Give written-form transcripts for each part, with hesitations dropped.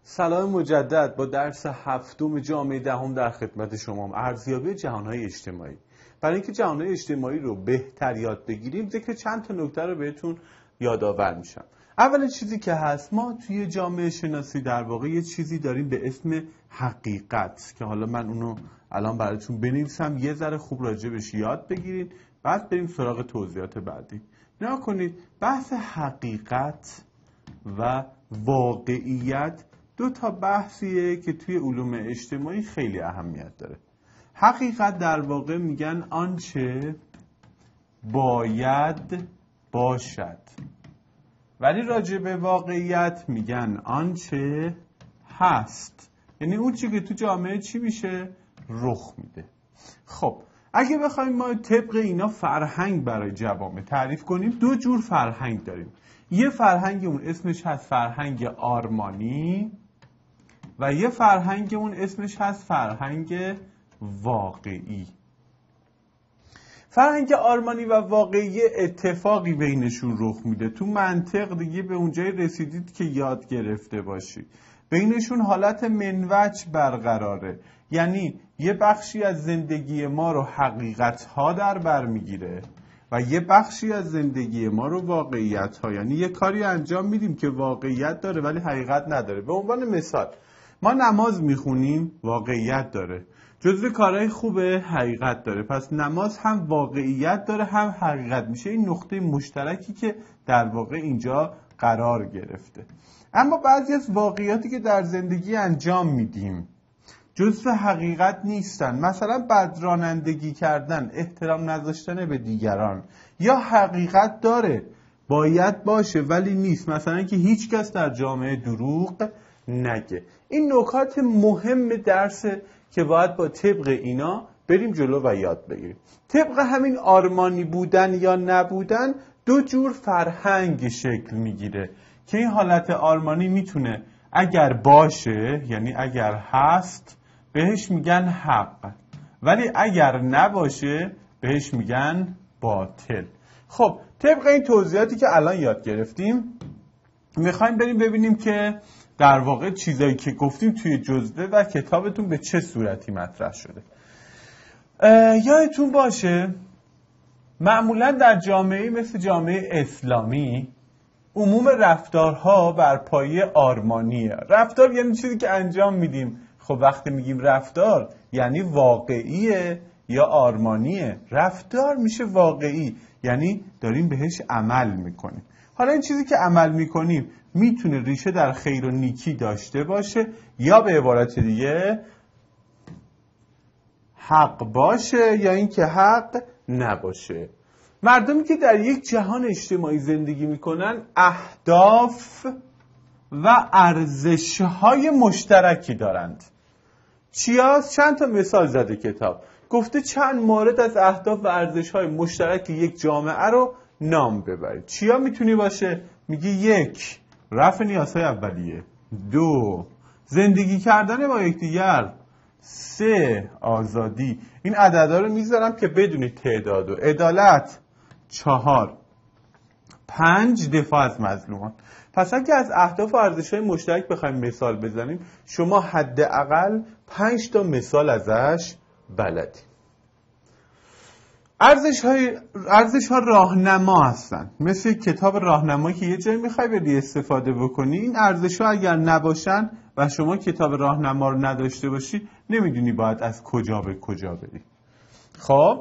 سلام مجدد با درس هفتم جامعه دهم در خدمت شما. ارزیابی جهانهای اجتماعی. برای اینکه جهانهای اجتماعی رو بهتر یاد بگیریم ذکر چند تا نکته رو بهتون یادآور میشم. اول چیزی که هست، ما توی جامعه شناسی در واقع یه چیزی داریم به اسم حقیقت که حالا من اونو الان براتون بنویسم یه ذره خوب راجبش یاد بگیرید، بعد بریم سراغ توضیحات بعدی. نگاه کنید، بحث حقیقت و واقعیت دو تا بحثیه که توی علوم اجتماعی خیلی اهمیت داره. حقیقت در واقع میگن آنچه باید باشد، ولی راجع به واقعیت میگن آنچه هست، یعنی اون چی که تو جامعه چی میشه رخ میده. خب اگه بخوایم ما طبق اینا فرهنگ برای جوامع تعریف کنیم، دو جور فرهنگ داریم. یه فرهنگ اون اسمش هست فرهنگ آرمانی و یه فرهنگ اون اسمش هست فرهنگ واقعی. فرهنگ آرمانی و واقعی اتفاقی بینشون رخ میده. تو منطق دیگه به اونجای رسیدید که یاد گرفته باشید. بینشون حالت منوچ برقراره، یعنی یه بخشی از زندگی ما رو حقیقت‌ها در بر میگیره و یه بخشی از زندگی ما رو واقعیت‌ها، یعنی یه کاری انجام میدیم که واقعیت داره ولی حقیقت نداره. به عنوان مثال ما نماز میخونیم، واقعیت داره، جزو کارهای خوبه، حقیقت داره. پس نماز هم واقعیت داره هم حقیقت، میشه این نقطه مشترکی که در واقع اینجا قرار گرفته. اما بعضی از واقعیاتی که در زندگی انجام میدیم جزو حقیقت نیستن، مثلا بد رانندگی کردن، احترام نذاشتن به دیگران، یا حقیقت داره باید باشه ولی نیست، مثلا که هیچ کس در جامعه دروغ نگه. این نکات مهم درسه که باید با طبق اینا بریم جلو و یاد بگیریم. طبق همین آرمانی بودن یا نبودن دو جور فرهنگ شکل میگیره که این حالت آرمانی میتونه اگر باشه، یعنی اگر هست، بهش میگن حق، ولی اگر نباشه بهش میگن باطل. خب طبق این توضیحاتی که الان یاد گرفتیم میخوایم بریم ببینیم که در واقع چیزایی که گفتیم توی جزوه و کتابتون به چه صورتی مطرح شده. یادتون باشه معمولا در جامعه مثل جامعه اسلامی عموم رفتارها بر پایه آرمانیه. رفتار یعنی چیزی که انجام میدیم. خب وقتی میگیم رفتار یعنی واقعیه یا آرمانیه؟ رفتار میشه واقعی، یعنی داریم بهش عمل میکنیم. حالا این چیزی که عمل میکنیم میتونه ریشه در خیر و نیکی داشته باشه یا به عبارت دیگه حق باشه یا اینکه حق نباشه. مردمی که در یک جهان اجتماعی زندگی میکنن اهداف و ارزش‌های مشترکی دارند. چیاست؟ چند تا مثال زده کتاب، گفته چند مورد از اهداف و ارزش‌های مشترک یک جامعه رو نام ببرید. چیا میتونی باشه؟ میگه 1. رفع نیازهای اولیه، 2. زندگی کردن با یکدیگر، 3. آزادی. این عددا رو میذارم که بدونید تعداد و عدالت، 4. 5. دفاع از مظلومان. پس اگه از اهداف و ارزش‌های مشترک بخوایم مثال بزنیم، شما حداقل 5 تا مثال ازش بلدید. ارزش‌ها راهنما هستن، مثل کتاب راهنمایی که یه جایی میخوای بری استفاده بکنی. این ارزش‌ها اگر نباشن و شما کتاب راهنما رو نداشته باشی نمیدونی باید از کجا به کجا بری. خب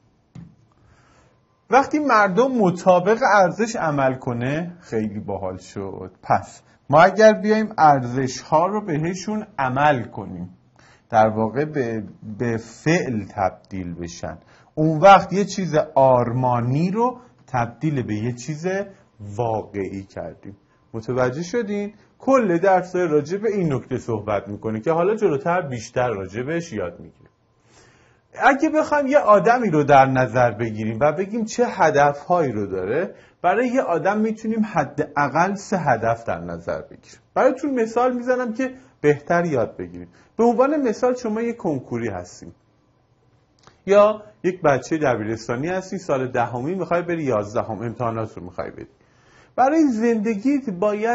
وقتی مردم مطابق ارزش عمل کنه خیلی باحال شد. پس ما اگر بیایم ارزش‌ها رو بهشون عمل کنیم، در واقع به فعل تبدیل بشن، اون وقت یه چیز آرمانی رو تبدیل به یه چیز واقعی کردیم. متوجه شدین؟ کل درس راجع به این نکته صحبت میکنه که حالا جلوتر بیشتر راجع بهش یاد میگیریم. اگه بخوایم یه آدمی رو در نظر بگیریم و بگیم چه هدفهایی رو داره، برای یه آدم میتونیم حداقل 3 هدف در نظر بگیریم. براتون مثال میزنم که بهتر یاد بگیریم. به عنوان مثال شما یه کنکوری هستین یا یک بچه دبیرستانی هستی، سال 10 میخوای بری 11 امتحانات رو میخوای بدی. برای زندگیت باید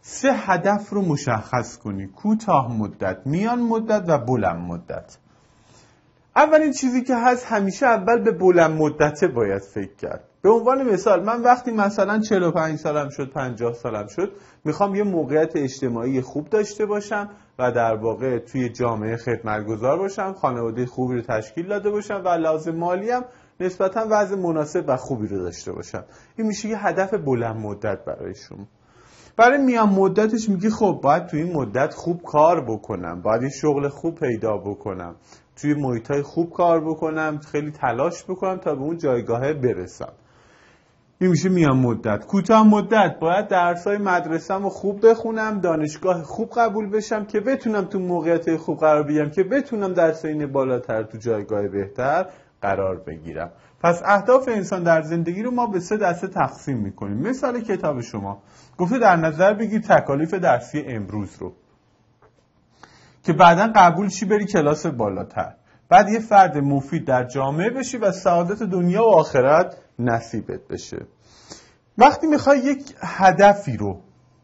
3 هدف رو مشخص کنی: کوتاه مدت، میان مدت و بلند مدت. اولین چیزی که هست، همیشه اول به بلند مدت باید فکر کرد. به عنوان مثال، من وقتی مثلا 45 سالم شد، 50 سالم شد، میخوام یه موقعیت اجتماعی خوب داشته باشم و در واقع توی جامعه خدمتگزار باشم، خانواده خوبی رو تشکیل داده باشم و لازم مالی هم نسبتا وضع مناسب و خوبی رو داشته باشم. این میشه یه هدف بلند مدت برای شما. برای میان مدتش میگی خب باید توی این مدت خوب کار بکنم، باید یه شغل خوب پیدا بکنم، توی محیطای خوب کار بکنم، خیلی تلاش بکنم تا به اون جایگاه برسم. این میشه میان مدت. کوتاه مدت، باید درسای مدرسه‌مو رو خوب بخونم، دانشگاه خوب قبول بشم که بتونم تو موقعیت خوب قرار بگیرم، که بتونم در سین بالاتر تو جایگاه بهتر قرار بگیرم. پس اهداف انسان در زندگی رو ما به 3 دسته تقسیم میکنیم. مثال کتاب شما گفته در نظر بگیر تکالیف درسی امروز رو، که بعداً قبول شی بری کلاس بالاتر، بعد یه فرد مفید در جامعه بشی و سعادت دنیا و آخرت نصیبت بشه. وقتی میخوای یک هدفی رو،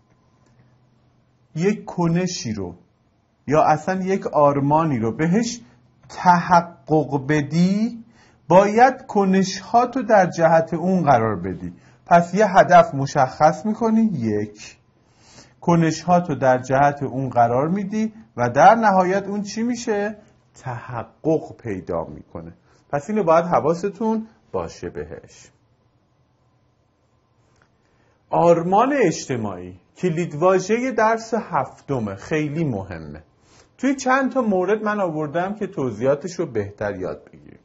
یک کنشی رو یا اصلا یک آرمانی رو بهش تحقق بدی، باید کنش‌هاتو در جهت اون قرار بدی. پس یه هدف مشخص میکنی، 1 کنش‌هاتو در جهت اون قرار میدی و در نهایت اون چی میشه؟ تحقق پیدا میکنه. پس اینو باید حواستون باشه بهش. آرمان اجتماعی کلیدواژه درس 7 خیلی مهمه. توی چند تا مورد من آوردم که توضیحاتش رو بهتر یاد بگیریم.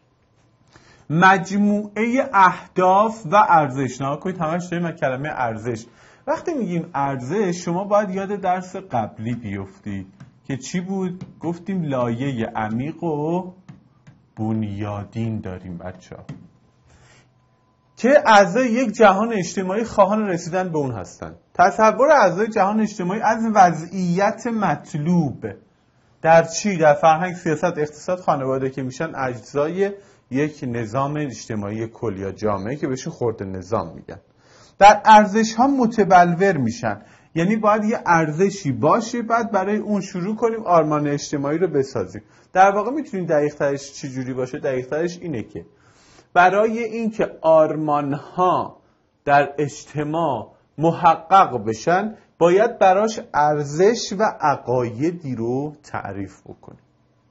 مجموعه اهداف و ارزش. نها کنید همش داریم کلمه ارزش. وقتی میگیم ارزش، شما باید یاد درس قبلی بیفتید که چی بود؟ گفتیم لایه عمیق و بنیادین داریم بچه‌ها، که اعضای یک جهان اجتماعی خواهان رسیدن به اون هستن. تصور اعضای جهان اجتماعی از وضعیت مطلوب در چی؟ در فرهنگ، سیاست، اقتصاد، خانواده، که میشن اجزای یک نظام اجتماعی کلی یا جامعه که بهش خرد نظام میگن. در ارزش ها متبلور میشن، یعنی باید یه ارزشی باشه، بعد برای اون شروع کنیم آرمان اجتماعی رو بسازیم. در واقع میتونیم دقیق ترش چی جوری باشه؟ دقیق ترش اینه که برای اینکه آرمان ها در اجتماع محقق بشن، باید براش ارزش و عقایدی رو تعریف بکنیم.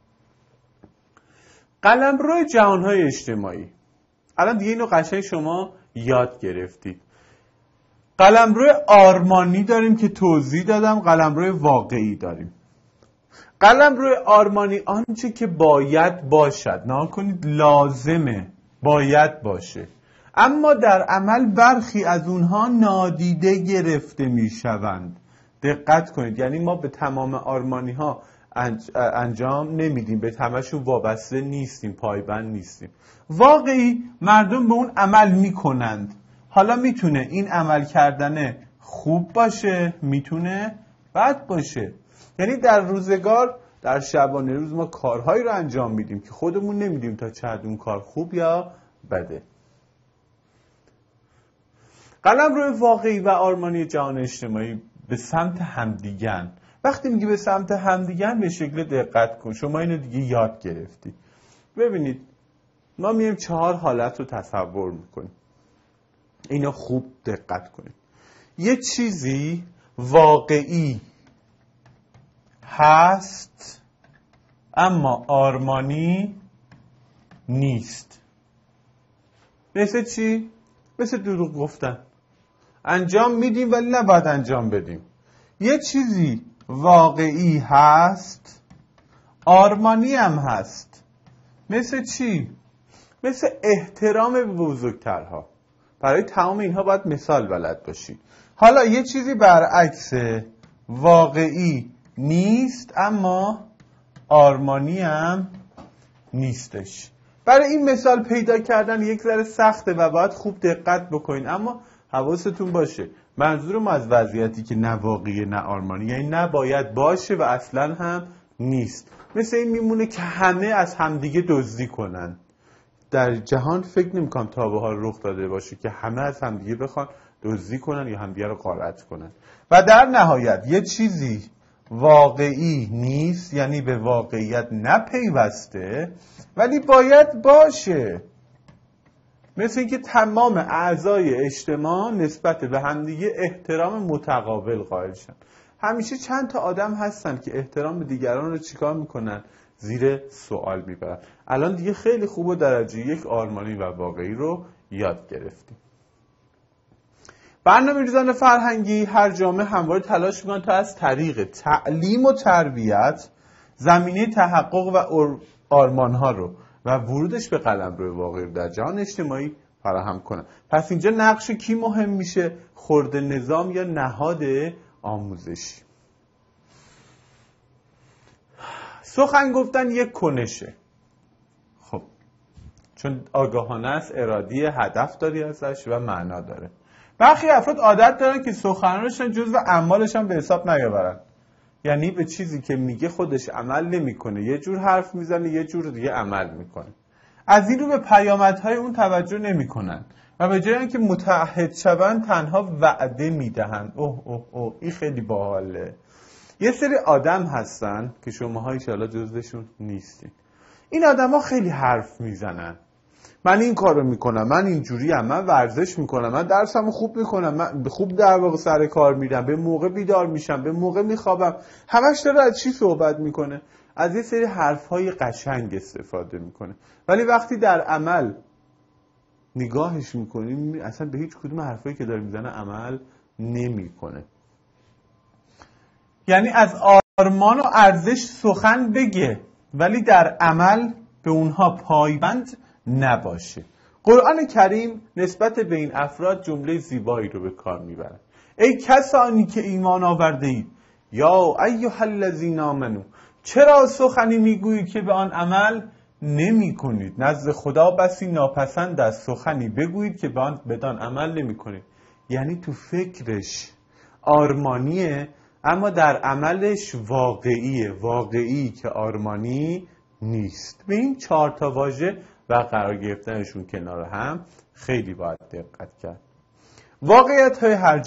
قلمرو جهان‌های اجتماعی، الان دیگه اینو قشنگ شما یاد گرفتید. قلمرو آرمانی داریم که توضیح دادم، قلمرو واقعی داریم. قلمرو آرمانی آنچه که باید باشد، نه کنید لازمه، باید باشه، اما در عمل برخی از اونها نادیده گرفته میشوند. دقت کنید، یعنی ما به تمام آرمانی ها انجام نمیدیم، به همشون وابسته نیستیم، پایبند نیستیم. واقعی مردم به اون عمل میکنند. حالا میتونه این عمل کردن خوب باشه، میتونه بد باشه. یعنی در روزگار، در شبانه روز ما کارهایی رو انجام میدیم که خودمون نمیدیم تا چه حد اون کار خوب یا بده. قلمرو واقعی و آرمانی جهان اجتماعی به سمت همدیگن. وقتی میگی به سمت همدیگن، به شکل دقت کن، شما اینو دیگه یاد گرفتی. ببینید ما میایم 4 حالت رو تصور میکنیم. اینو خوب دقت کنید. یه چیزی واقعی هست اما آرمانی نیست. مثل چی؟ مثل دروغ گفتن. انجام میدیم ولی نباید انجام بدیم. یه چیزی واقعی هست، آرمانی هم هست. مثل چی؟ مثل احترام به بزرگترها. برای تمام اینها باید مثال بلد باشید. حالا یه چیزی برعکس، واقعی نیست اما آرمانی هم نیستش. برای این مثال پیدا کردن یک ذره سخته و باید خوب دقت بکنین، اما حواستون باشه منظورم از وضعیتی که نه واقعی نه آرمانی، یعنی نباید باشه و اصلا هم نیست. مثل این میمونه که همه از همدیگه دزدی کنن. در جهان فکر نمی‌کنم تا به حال رخ داده باشه که همه از همدیگه بخوان دزدی کنن یا همدیگه رو غارت کنن. و در نهایت یه چیزی واقعی نیست، یعنی به واقعیت نپیوسته، ولی باید باشه. مثل اینکه تمام اعضای اجتماع نسبت به همدیگه احترام متقابل قائل شن. همیشه چند تا آدم هستن که احترام دیگران رو چیکار میکنن؟ زیر سوال میبرن. الان دیگه خیلی خوب و درجه یک آرمانی و واقعی رو یاد گرفتیم. برنامه‌ریزان فرهنگی هر جامعه همواره تلاش میکنن تا از طریق تعلیم و تربیت زمینه تحقق و آرمانها رو و ورودش به قلمرو واقعی در جهان اجتماعی فراهم کنن. پس اینجا نقش کی مهم میشه؟ خرد نظام یا نهاد آموزشی. سخن گفتن یک کنشه. خب چون آگاهانه است، ارادی، هدف داری ازش و معنا داره. برخی افراد عادت دارن که سخنانشون جزو اعمالشون به حساب نیاورن. یعنی به چیزی که میگه خودش عمل نمیکنه، یه جور حرف میزنه، یه جور دیگه عمل میکنه. از این رو به پیامدهای اون توجه نمیکنن و به جای اینکه متعهد شون تنها وعده میدهن. اوه این خیلی باحاله. یه سری آدم هستن که شماها ان شاءالله جزوشون نیستین. این آدما خیلی حرف میزنن. من این کارو میکنم، من اینجوریم، من ورزش میکنم، من درسمو خوب میکنم، من خوب در واقع سر کار میرم، به موقع بیدار میشم، به موقع میخوابم. همش داره از چی صحبت میکنه؟ از یه سری حرفهای قشنگ استفاده میکنه. ولی وقتی در عمل نگاهش میکنیم اصلا به هیچ کدوم حرفایی که داره میزنه عمل نمیکنه. یعنی از آرمان و ارزش سخن بگه ولی در عمل به اونها پایبند نباشه. قرآن کریم نسبت به این افراد جمله زیبایی رو به کار میبرد. ای کسانی که ایمان آورده اید، یا ایها الذین آمنو، چرا سخنی میگویید که به آن عمل نمی کنید؟ نزد خدا بسی ناپسند است سخنی بگویید که بدان عمل نمی کنید. یعنی تو فکرش آرمانیه اما در عملش واقعی که آرمانی نیست. به این 4 تا واژه و قرار گرفتنشون کنار هم خیلی باید دقت کرد. واقعیت‌های هر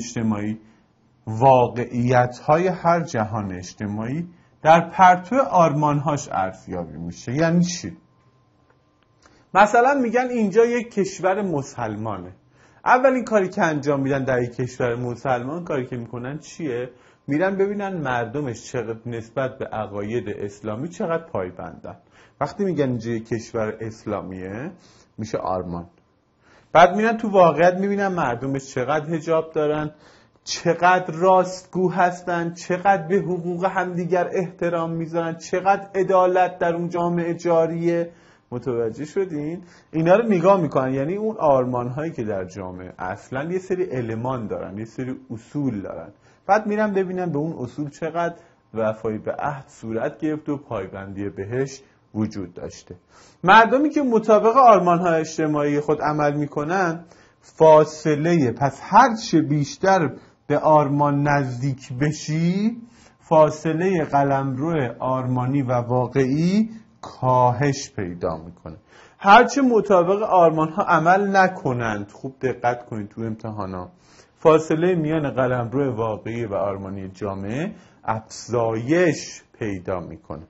جهان اجتماعی در پرتو آرمان‌هاش ارزیابی میشه. یعنی چی؟ مثلا میگن اینجا یک کشور مسلمانه. اولین کاری که انجام میدن در یک کشور مسلمان، کاری که میکنن چیه؟ میرن ببینن مردمش چقدر نسبت به عقاید اسلامی چقدر پایبندن. وقتی میگن اینجا یک کشور اسلامیه میشه آرمان. بعد میرن تو واقعیت میبینن مردمش چقدر حجاب دارن، چقدر راستگو هستن، چقدر به حقوق همدیگر احترام میذارن، چقدر عدالت در اون جامعه جاریه. متوجه شدین؟ اینا رو نگاه میکنن. یعنی اون آرمان هایی که در جامعه اصلا یه سری المان دارن، یه سری اصول دارن. بعد میرن ببینن به اون اصول چقدر وفایی به عهد صورت گرفت و پایبندی بهش وجود داشته. مردمی که مطابق آرمان های اجتماعی خود عمل میکنن فاصله، پس هر چه بیشتر به آرمان نزدیک بشی فاصله قلمرو آرمانی و واقعی کاهش پیدا میکنه. هرچه مطابق آرمان ها عمل نکنند، خوب دقت کنید تو امتحانا، فاصله میان قلمرو واقعی و آرمانی جامعه افزایش پیدا میکنه.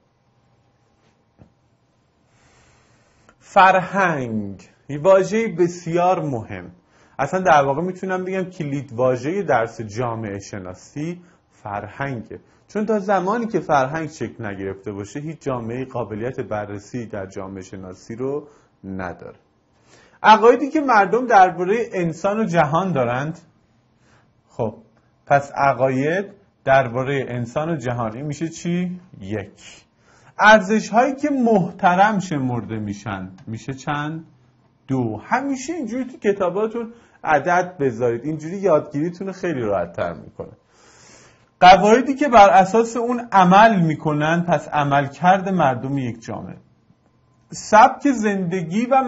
فرهنگ واژه بسیار مهم. اصلا در واقع میتونم بگم کلید واژه درس جامعه شناسی فرهنگه. چون تا زمانی که فرهنگ شکل نگرفته باشه هیچ جامعه قابلیت بررسی در جامعه شناسی رو نداره. عقایدی که مردم درباره انسان و جهان دارند، خب پس عقاید درباره انسان و جهانی میشه چی؟ 1. ارزش هایی که محترم شمرده میشن میشه چند؟ 2. همیشه اینجوری تو کتاباتون عدد بذارید، اینجوری یادگیریتون رو خیلی راحت تر میکنه. قواعدی که بر اساس اون عمل میکنن، پس عملکرد مردم یک جامعه. سبک زندگی و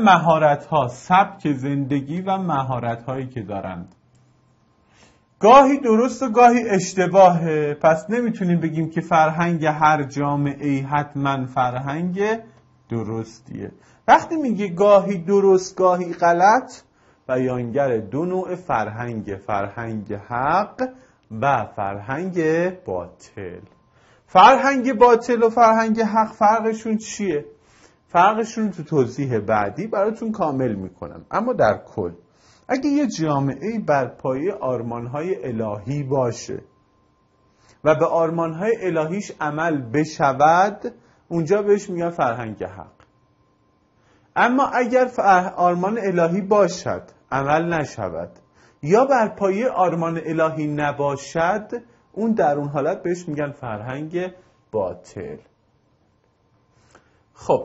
مهارت هایی که دارند. گاهی درست و گاهی اشتباهه، پس نمیتونیم بگیم که فرهنگ هر جامعه حتما فرهنگ درستیه. وقتی میگه گاهی درست گاهی غلط، بیانگر دو نوع فرهنگ حق و فرهنگ باطل. فرهنگ باطل و فرهنگ حق فرقشون چیه؟ فرقشون تو توضیح بعدی براتون کامل میکنم. اما در کل اگه یه جامعه بر پایه آرمانهای الهی باشه و به آرمانهای الهیش عمل بشود، اونجا بهش میگن فرهنگ حق. اما اگر آرمان الهی باشد عمل نشود یا بر پایه آرمان الهی نباشد، اون در اون حالت بهش میگن فرهنگ باطل. خب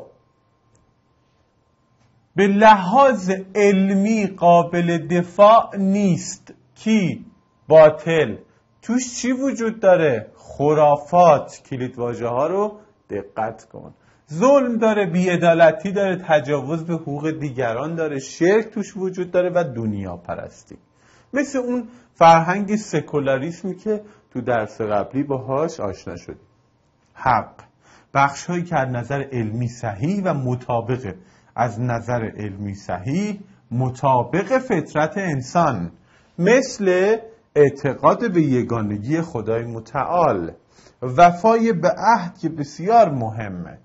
به لحاظ علمی قابل دفاع نیست. کی؟ باطل. توش چی وجود داره؟ خرافات. کلیدواژه ها رو دقت کن. ظلم داره، بی‌عدالتی داره، تجاوز به حقوق دیگران داره، شرک توش وجود داره و دنیا پرستی. مثل اون فرهنگ سکولاریسمی که تو درس قبلی باهاش آشنا شدیم. حق بخش هایی که از نظر علمی صحیح و مطابق از نظر علمی صحیح مطابق فطرت انسان، مثل اعتقاد به یگانگی خدای متعال، وفای به عهد که بسیار مهمه،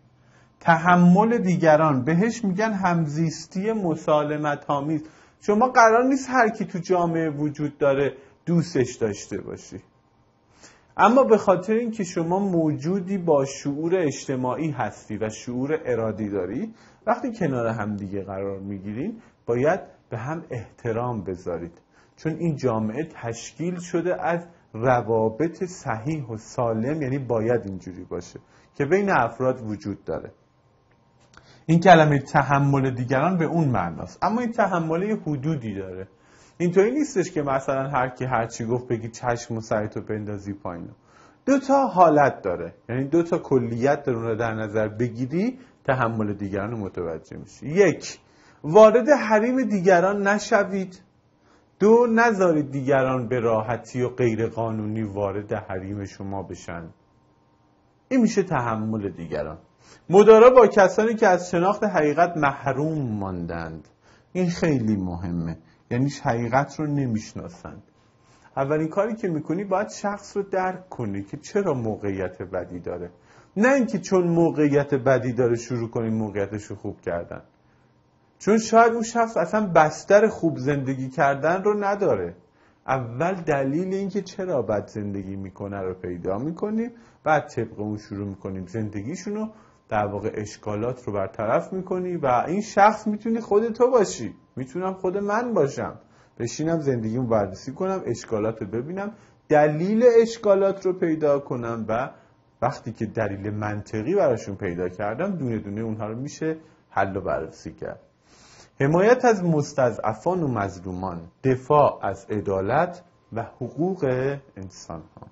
تحمل دیگران، بهش میگن همزیستی مسالمت آمیز. شما قرار نیست هر کی تو جامعه وجود داره دوستش داشته باشی، اما به خاطر اینکه شما موجودی با شعور اجتماعی هستی و شعور ارادی داری، وقتی کنار هم دیگه قرار میگیرین باید به هم احترام بذارید، چون این جامعه تشکیل شده از روابط صحیح و سالم، یعنی باید اینجوری باشه که بین افراد وجود داره. این کلمه تحمل دیگران به اون معناست، اما این تحمل حدودی داره. اینطوری نیستش که مثلا هر کی هر چی گفت بگی چشم و سرتو بندازی پایین. دو تا حالت داره، یعنی دو تا کلیت رو در نظر بگیری تحمل دیگران رو متوجه میشی. یک، وارد حریم دیگران نشوید. دو، نذارید دیگران به راحتی و غیر قانونی وارد حریم شما بشن. این میشه تحمل دیگران. مدارا با کسانی که از شناخت حقیقت محروم ماندند. این خیلی مهمه، یعنی حقیقت رو نمیشناسند. اولین کاری که میکنی باید شخص رو درک کنی که چرا موقعیت بدی داره، نه اینکه چون موقعیت بدی داره شروع کنی موقعیتش رو خوب کردن، چون شاید اون شخص اصلا بستر خوب زندگی کردن رو نداره. اول دلیل اینکه چرا بد زندگی میکنه رو پیدا میکنیم، بعد طبق اون شروع میکنیم زندگیشونو، در واقع اشکالات رو برطرف میکنی و این شخص میتونی خود تو باشی، میتونم خود من باشم، بشینم زندگیمو بررسی کنم، اشکالات رو ببینم، دلیل اشکالات رو پیدا کنم و وقتی که دلیل منطقی براشون پیدا کردم دونه دونه اونها رو میشه حل و بررسی کرد. حمایت از مستضعفان و مظلومان، دفاع از عدالت و حقوق انسان ها.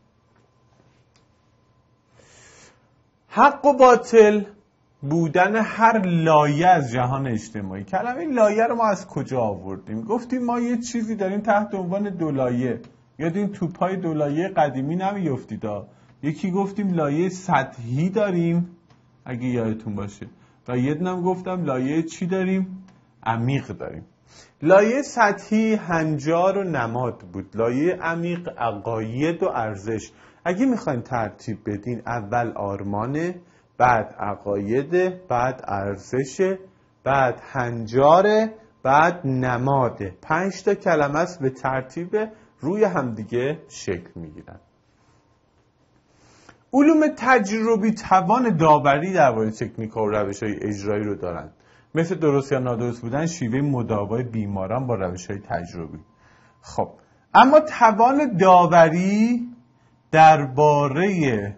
حق و باطل بودن هر لایه از جهان اجتماعی. کلمه لایه رو ما از کجا آوردیم؟ گفتیم ما یه چیزی داریم تحت عنوان دو لایه. یادین توپای دو لایه قدیمی نمیافتید. یکی گفتیم لایه سطحی داریم اگه یادتون باشه، و یه دونم گفتم لایه چی داریم؟ عمیق داریم. لایه سطحی هنجار و نماد بود، لایه عمیق عقاید و ارزش. اگه میخواین ترتیب بدین، اول آرمانه، بعد عقاید، بعد ارزش، بعد هنجاره، بعد نماده. 5 تا کلمه است به ترتیب روی همدیگه شکل میگیرن. علوم تجربی توان داوری درباره تکنیک‌ها و روش‌های اجرایی رو دارن، مثل درست یا نادرست بودن شیوه مداوای بیماران با روش‌های تجربی. خب اما توان داوری درباره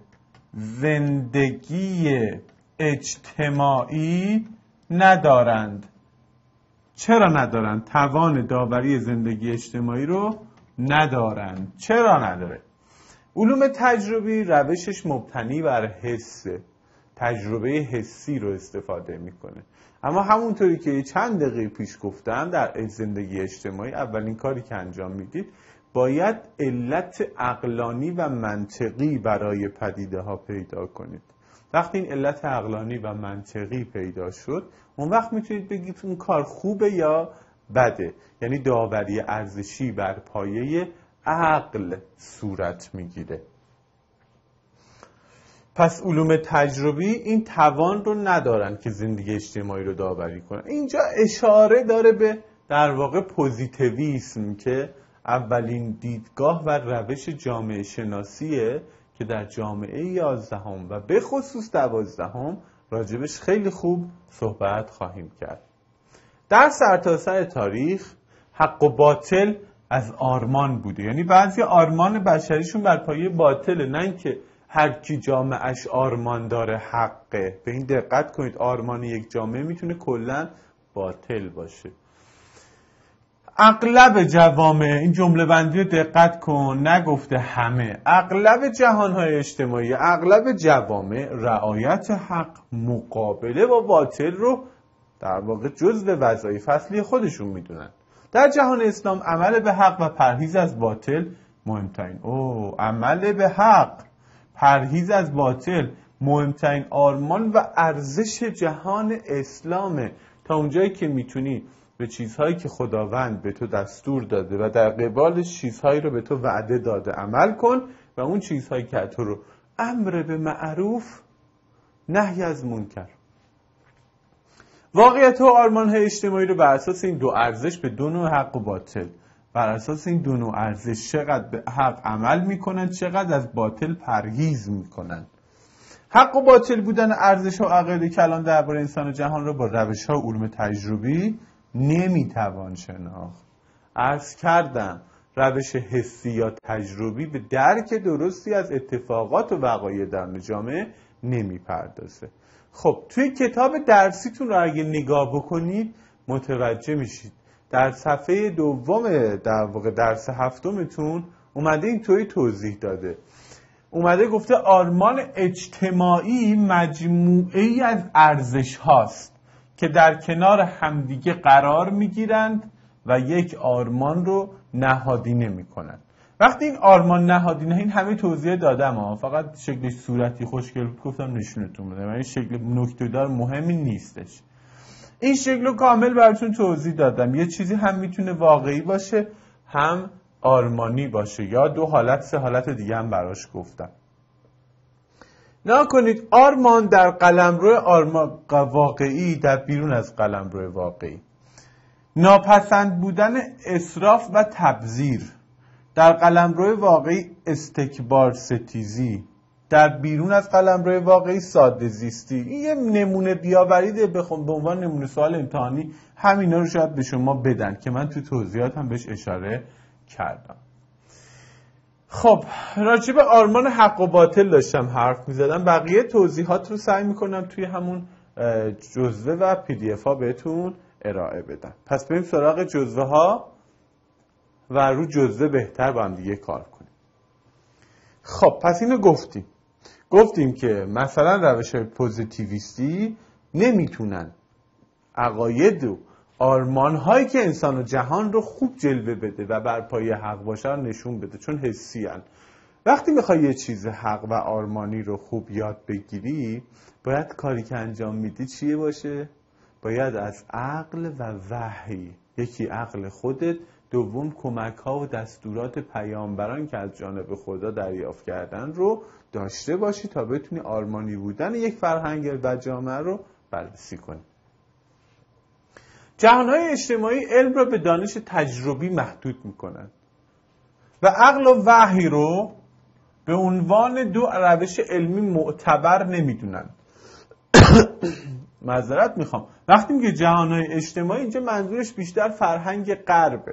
زندگی اجتماعی ندارند. چرا ندارند؟ توان داوری زندگی اجتماعی رو ندارند. چرا نداره؟ علوم تجربی روشش مبتنی بر حسه، تجربه حسی رو استفاده میکنه. اما همونطوری که چند دقیقه پیش گفتم، در زندگی اجتماعی اولین کاری که انجام میدید باید علت عقلانی و منطقی برای پدیده ها پیدا کنید. وقتی این علت عقلانی و منطقی پیدا شد، اون وقت میتونید بگید اون کار خوبه یا بده. یعنی داوری ارزشی بر پایه عقل صورت میگیره. پس علوم تجربی این توان رو ندارن که زندگی اجتماعی رو داوری کنن. اینجا اشاره داره به در واقع پوزیتیویسم که اولین دیدگاه و روش جامعه شناسیه که در جامعه 11 و به خصوص 12 راجبش خیلی خوب صحبت خواهیم کرد. در سرتاسر تاریخ حق و باطل از آرمان بوده. یعنی بعضی آرمان بشریشون بر پایه باطله، نه اینکه هر کی جامعهش آرمان داره حقه. به این دقت کنید، آرمان یک جامعه میتونه کلا باطل باشه. اغلب جوامع، این جمله بندی رو دقت کن، نگفته همه، اغلب جهانهای اجتماعی، اغلب جوامع رعایت حق مقابله با باطل رو در واقع جزء وظایف اصلی خودشون میدونن. در جهان اسلام عمل به حق و پرهیز از باطل مهمترین عمل به حق، پرهیز از باطل مهمترین آرمان و ارزش جهان اسلامه. تا اونجایی که میتونی به چیزهایی که خداوند به تو دستور داده و در قبالش چیزهایی رو به تو وعده داده عمل کن و اون چیزهایی که تو رو امر به معروف نهی از منکر. واقعیت و آرمان‌های اجتماعی رو بر اساس این دو ارزش به دو نوع حق و باطل، بر اساس این دو نوع ارزش چقدر به حق عمل میکنن، چقدر از باطل پرهیز میکنن. حق و باطل بودن ارزش و عقاید کلان درباره انسان و جهان رو با روش‌ها و علوم تجربی نمیتوان شناخت. عرض کردم روش حسی یا تجربی به درک درستی از اتفاقات و وقایع در جامعه نمیپردازه. خب توی کتاب درسیتون رو اگه نگاه بکنید متوجه میشید در صفحه دوم در واقع درس هفتمتون اومده اینطوری توضیح داده. اومده گفته آرمان اجتماعی مجموعه‌ای از ارزش هاست که در کنار همدیگه قرار میگیرند و یک آرمان رو نهادینه میکنند. وقتی این آرمان نهادینه، این همه توضیح دادم فقط شکلش صورتی خوشگل بود گفتم نشونتون بدم، این شکل نکته دار مهمی نیستش. این شکل رو کامل براتون توضیح دادم. یه چیزی هم میتونه واقعی باشه هم آرمانی باشه، یا دو حالت سه حالت دیگه هم براش گفتم. نگاه کنید، آرمان در قلمرو آرمان واقعی در بیرون از قلمرو واقعی، ناپسند بودن اسراف و تبذیر در قلمرو واقعی، استکبار ستیزی در بیرون از قلمرو واقعی، ساده زیستی. این یه نمونه بیاوریده به عنوان نمونه سوال امتحانی، همینا رو شاید به شما بدن که من تو توضیحاتم بهش اشاره کردم. خب راجع به آرمان حق و باطل داشتم حرف می‌زدم، بقیه توضیحات رو سعی می‌کنم توی همون جزوه و پی دی اف ها بهتون ارائه بدم. پس بریم سراغ جزوه ها و رو جزوه بهتر با هم دیگه کار کنیم. خب پس اینو گفتیم که مثلا روش‌های پوزیتیویستی نمیتونن عقاید و آرمان‌هایی که انسان و جهان رو خوب جلوه بده و بر پایه حق باشه نشون بده، چون حسی هن. وقتی میخوای یه چیز حق و آرمانی رو خوب یاد بگیری، باید کاری که انجام میدی چیه باشه؟ باید از عقل و وحی، یکی عقل خودت، دوم کمک ها و دستورات پیامبران که از جانب خدا دریافت کردن رو داشته باشی تا بتونی آرمانی بودن یک فرهنگ و جامعه رو بررسی کنی. جهانهای اجتماعی علم را به دانش تجربی محدود میکنن و عقل و وحی رو به عنوان دو روش علمی معتبر نمیدونن. معذرت میخوام، وقتی میگه جهانهای اجتماعی اینجا منظورش بیشتر فرهنگ غربه.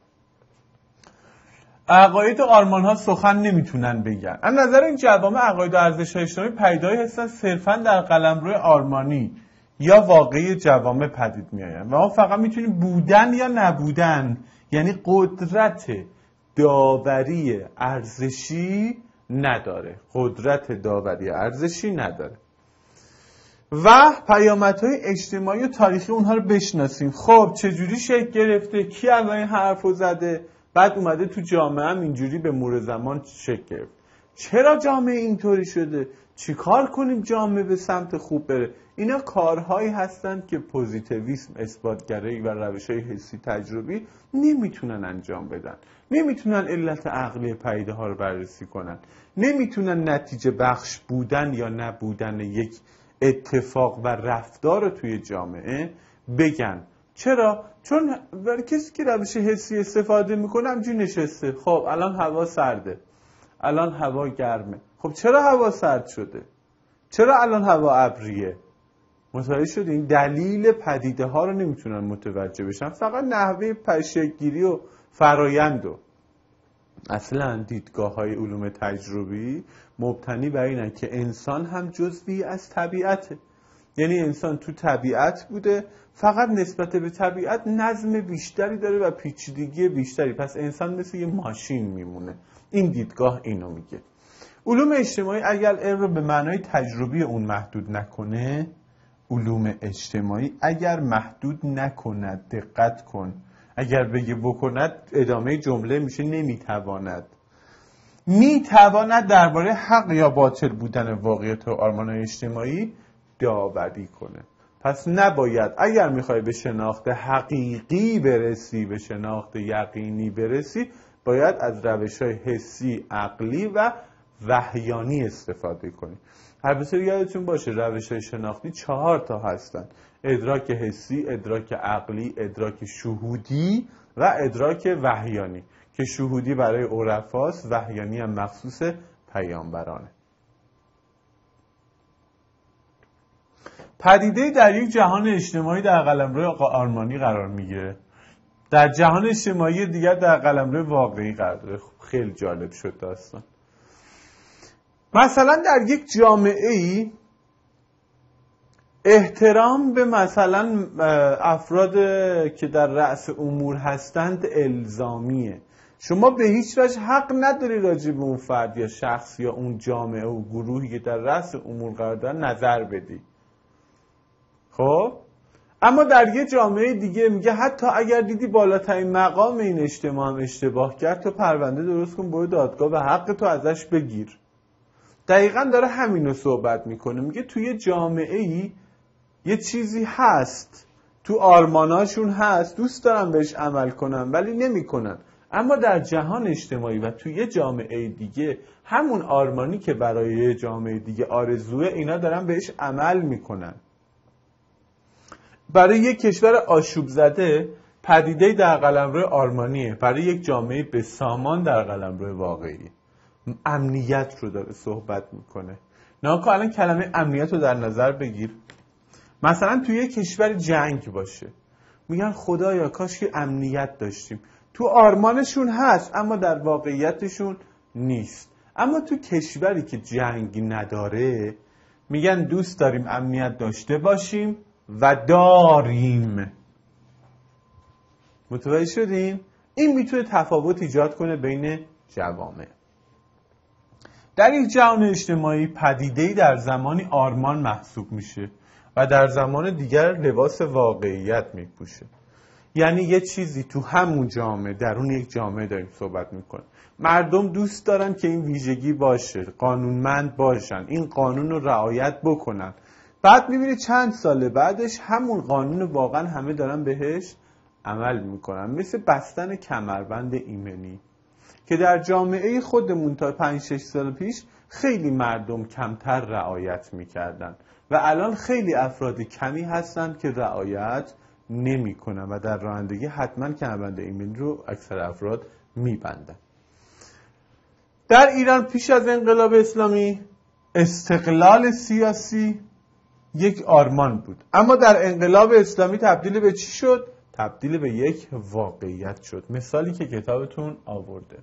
عقاید و آرمان ها سخن نمیتونن بگن. از نظر این جوامع عقاید و ارزش های اجتماعی پدیده‌ای هستن صرفاً در قلمرو آرمانی یا واقعی جوامع پدید میآیند و ما فقط میتونیم بودن یا نبودن، یعنی قدرت داوری ارزشی نداره، و پیامدهای اجتماعی و تاریخی اونها رو بشناسیم. خب چجوری شکل گرفته؟ کی اولین حرفو زده؟ بعد اومده تو جامعه هم اینجوری به مرور زمان شکل گرفت. چرا جامعه اینطوری شده؟ چیکار کنیم جامعه به سمت خوب بره؟ اینا کارهایی هستند که پوزیتیویسم، اثباتگرایی و روش‌های حسی تجربی نمیتونن انجام بدن. نمیتونن علت عقلی پدیده ها رو بررسی کنن. نمیتونن نتیجه بخش بودن یا نبودن یک اتفاق و رفتار رو توی جامعه بگن. چرا؟ چون برای کسی که روش حسی استفاده میکنه همجوری نشسته. خب الان هوا سرده، الان هوا گرمه. خب چرا هوا سرد شده؟ چرا الان هوا ابریه؟ متوجه شدین؟ دلیل پدیده ها رو نمیتونن متوجه بشن، فقط نحوه شکل‌گیری و فرایند. اصلا دیدگاه های علوم تجربی مبتنی بر اینه که انسان هم جزوی از طبیعته. یعنی انسان تو طبیعت بوده، فقط نسبت به طبیعت نظم بیشتری داره و پیچیدگی بیشتری، پس انسان مثل یه ماشین میمونه. این دیدگاه اینو میگه. علوم اجتماعی اگر علم رو به معنای تجربی اون محدود نکنه، علوم اجتماعی اگر محدود نکند، دقت کن، اگر بگه بکند ادامه جمله میشه نمیتواند. میتواند درباره حق یا باطل بودن واقعیت و آرمان‌های اجتماعی داوری کنه. پس نباید اگر میخوای به شناخت حقیقی برسی، به شناخت یقینی برسی، باید از روش‌های حسی، عقلی و وحیانی استفاده کنی. البته یادتون باشه روش‌های شناختی 4 تا هستن: ادراک حسی، ادراک عقلی، ادراک شهودی و ادراک وحیانی، که شهودی برای عرفاست، وحیانی هم مخصوص پیامبرانه. پدیده در یک جهان اجتماعی در قلمرو آرمانی قرار میگیره، در جهان اجتماعی دیگر در قلمرو واقعی قرار داره. خیلی جالب شد داستان. مثلا در یک جامعه ای احترام به مثلا افراد که در رأس امور هستند الزامیه. شما به هیچ وجه حق نداری راجع به اون فرد یا شخص یا اون جامعه و گروهی که در رأس امور قرار دارن نظر بدی. خب اما در یه جامعه دیگه میگه حتی اگر دیدی بالاترین مقام این اجتماع هم اشتباه کرد، تو پرونده درست کن، برو دادگاه و حق تو ازش بگیر. دقیقاً داره همینو صحبت میکنه. میگه توی جامعه ای یه چیزی هست، تو آرماناشون هست، دوست دارن بهش عمل کنن ولی نمیکنن. اما در جهان اجتماعی و توی یه جامعه دیگه همون آرمانی که برای یه جامعه دیگه آرزوه، اینا دارن بهش عمل میکنن. برای یک کشور آشوب زده پدیده در قلمرو آرمانیه، برای یک جامعه به سامان در قلمرو واقعی. امنیت رو داره صحبت میکنه. ناکو الان کلمه امنیت رو در نظر بگیر. مثلا توی یک کشور جنگ باشه، میگن خدایا کاش که امنیت داشتیم. تو آرمانشون هست اما در واقعیتشون نیست. اما تو کشوری که جنگ نداره میگن دوست داریم امنیت داشته باشیم و داریم. متوجه شدین؟ این میتونه تفاوت ایجاد کنه بین جوامع. در یک جهان اجتماعی پدیده‌ای در زمانی آرمان محسوب میشه و در زمان دیگر لباس واقعیت میپوشه. یعنی یه چیزی تو همون جامعه، درون یک جامعه داریم صحبت میکنیم، مردم دوست دارن که این ویژگی باشه، قانونمند باشن، این قانون رو رعایت بکنن. بعد میبینی چند سال بعدش همون قانون واقعا همه دارن بهش عمل میکنن. مثل بستن کمربند ایمنی که در جامعه خودمون تا 5-6 سال پیش خیلی مردم کمتر رعایت میکردن و الان خیلی افراد کمی هستن که رعایت نمیکنن و در رانندگی حتما کمربند ایمنی رو اکثر افراد میبندن. در ایران پیش از انقلاب اسلامی استقلال سیاسی یک آرمان بود، اما در انقلاب اسلامی تبدیل به چی شد؟ تبدیل به یک واقعیت شد. مثالی که کتابتون آورده.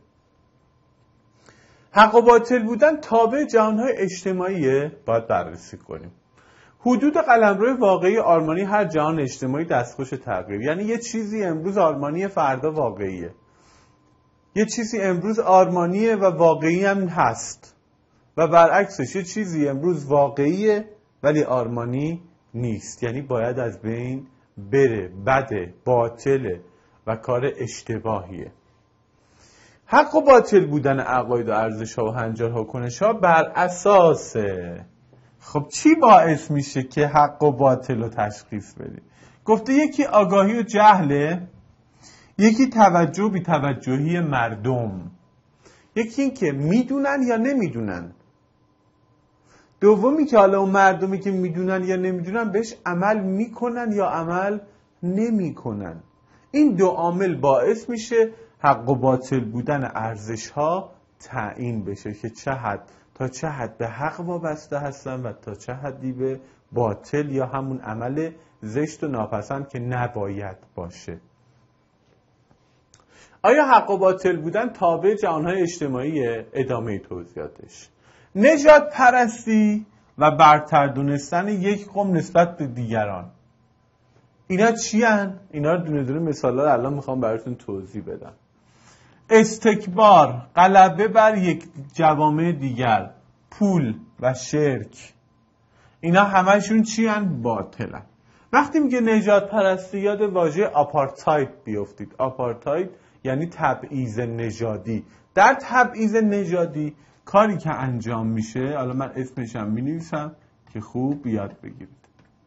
حق و باطل بودن تابع جهانهای اجتماعیه، باید بررسی کنیم. حدود قلمرو واقعی آرمانی هر جهان اجتماعی دستخوش تغییر. یعنی یه چیزی امروز آرمانی فردا واقعیه، یه چیزی امروز آرمانیه و واقعی هم هست و برعکسش یه چیزی امروز واقعیه ولی آرمانی نیست. یعنی باید از بین بره، بده، باطله و کار اشتباهیه. حق و باطل بودن عقاید و ارزش‌ها و هنجارها و کنش‌ها بر اساسه. خب چی باعث میشه که حق و باطل رو تشخیص بدی؟ گفته یکی آگاهی و جهله، یکی توجه و بی‌توجهی مردم، یکی این که میدونن یا نمیدونن، دومی که حالا اون مردمی که میدونن یا نمیدونن بهش عمل میکنن یا عمل نمیکنن. این دو عامل باعث میشه حق و باطل بودن ارزش ها تعیین بشه که چه حد تا چه حد به حق وابسته هستن و تا چه حدی به باطل یا همون عمل زشت و ناپسند که نباید باشه. آیا حق و باطل بودن تابع جهانهای اجتماعی؟ ادامه توضیحاتش. نژاد پرستی و برتر دونستن یک قوم نسبت به دیگران، اینا چی هن؟ اینا رو دونه دونه مثالا رو الان میخوام براتون توضیح بدم. استکبار، غلبه بر یک جوامع دیگر، پول و شرک، اینا همشون چی هن؟ باطلن. وقتی میگه نژاد پرستی یاد واژه آپارتاید بیافتید. آپارتاید یعنی تبعیض نژادی. در تبعیض نژادی کاری که انجام میشه، حالا من اسمشم مینویسم که خوب یاد بگیرید،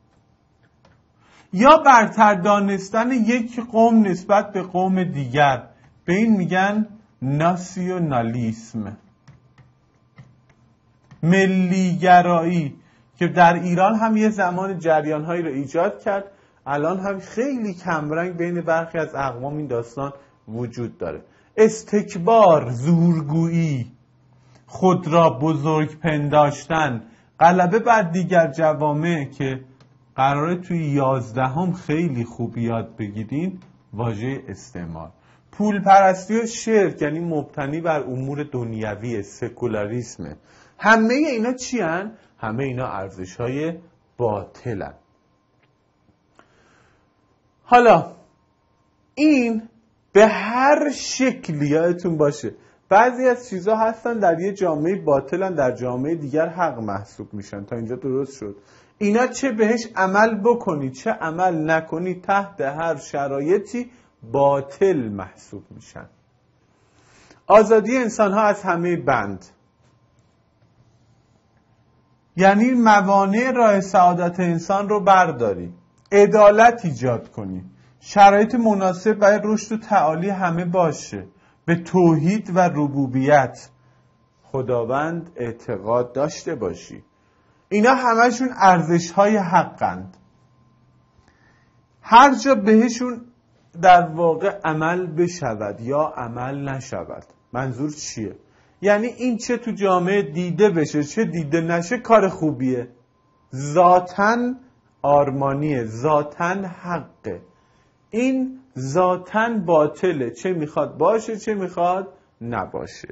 یا برتر دانستن یک قوم نسبت به قوم دیگر، به این میگن ناسیونالیسم، ملیگرایی، که در ایران هم یه زمان جریانهایی رو ایجاد کرد، الان هم خیلی کمرنگ بین برخی از اقوام این داستان وجود داره. استکبار، زورگویی، خود را بزرگ پنداشتن، غلبه بر دیگر جوامع که قراره توی 11 خیلی خوب یاد بگیرین، واژه استعمار. پول پرستی و شرک یعنی مبتنی بر امور دنیوی، سکولاریسم. همه اینا چی هن؟ همه اینا ارزش‌های باطلن. حالا این به هر شکلی یادتون باشه بعضی از چیزها هستن در یه جامعه باطلن، در جامعه دیگر حق محسوب میشن. تا اینجا درست شد؟ اینا چه بهش عمل بکنی چه عمل نکنی تحت هر شرایطی باطل محسوب میشن. آزادی انسان ها از همه بند، یعنی موانع راه سعادت انسان رو برداری، عدالت ایجاد کنی، شرایط مناسب برای رشد و تعالی همه باشه، به توحید و ربوبیت خداوند اعتقاد داشته باشی. اینا همشون ارزش‌های حقند. هر جا بهشون در واقع عمل بشود یا عمل نشود. منظور چیه؟ یعنی این چه تو جامعه دیده بشه چه دیده نشه کار خوبیه، ذاتاً آرمانیه، ذاتاً حقه. این ذاتاً باطله، چه میخواد باشه چه میخواد نباشه.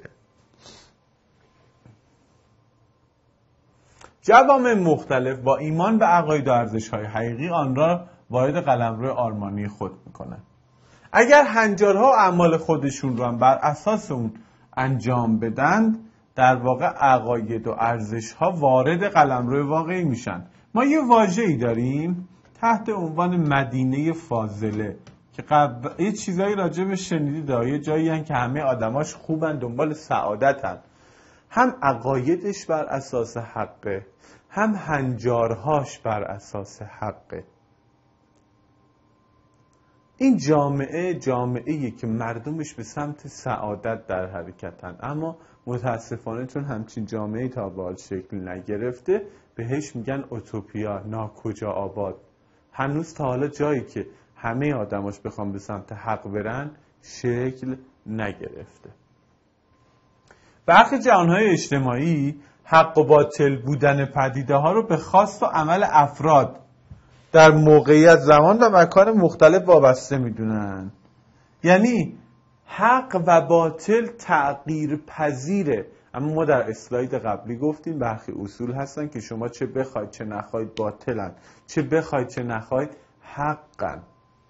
جوامع مختلف با ایمان به عقاید و ارزش‌های حقیقی آن را وارد قلمرو آرمانی خود میکنن. اگر هنجارها و اعمال خودشون رو هم بر اساس اون انجام بدن، در واقع عقاید و ارزش‌ها وارد قلمرو واقعی میشن. ما یه واژه‌ای داریم تحت عنوان مدینه فاضله که یه چیزایی راجع به شنیدید، یه جایی هن که همه آدماش خوبن، دنبال سعادتن، هم عقایدش بر اساس حقه هم هنجارهاش بر اساس حقه. این جامعه‌ای که مردمش به سمت سعادت در حرکتن، اما متاسفانه چون همچین جامعه‌ای تا به حال شکل نگرفته بهش میگن اوتوپیا، ناکجا آباد. هنوز تا حالا جایی که همه آدماش بخوام به سمت حق برن شکل نگرفته. برخی جهانهای اجتماعی حق و باطل بودن پدیده ها رو به خواست و عمل افراد در موقعیت، زمان و مکان مختلف وابسته میدونن. یعنی حق و باطل تغییر پذیره، اما ما در اسلاید قبلی گفتیم برخی اصول هستن که شما چه بخواید چه نخواید باطلن، چه بخواید چه نخواید حقن.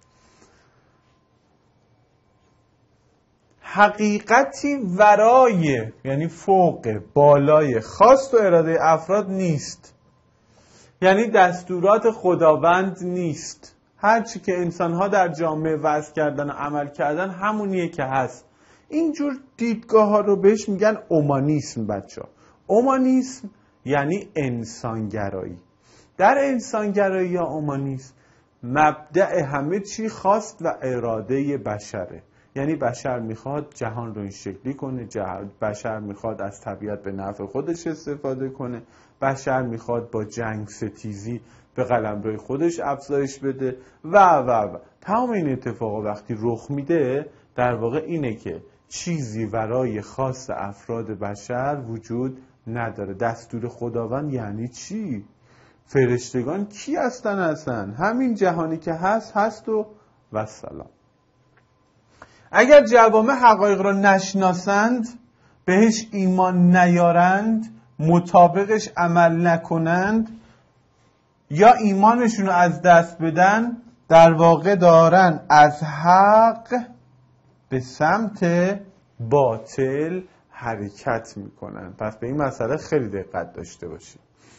حقیقتی ورای، یعنی فوق، بالای خواست و اراده افراد نیست، یعنی دستورات خداوند نیست. هرچی که انسان‌ها در جامعه وضع کردن و عمل کردن همونیه که هست. اینجور دیدگاه ها رو بهش میگن اومانیسم. بچه ها اومانیسم یعنی انسانگرایی. در انسانگرایی یا اومانیسم مبدأ همه چی خواست و اراده بشره. یعنی بشر میخواد جهان رو این شکلی کنه، بشر میخواد از طبیعت به نفع خودش استفاده کنه، بشر میخواد با جنگ ستیزی به قلمروی خودش افزایش بده و تمام این اتفاقا وقتی رخ میده در واقع اینه که چیزی ورای خاص افراد بشر وجود نداره. دستور خداوند یعنی چی؟ فرشتگان کی هستن؟ همین جهانی که هست و سلام. اگر جوامع حقایق را نشناسند، بهش ایمان نیارند، مطابقش عمل نکنند یا ایمانشون رو از دست بدن، در واقع دارن از حق به سمت باطل حرکت میکنن. پس به این مسئله خیلی دقت داشته باشید.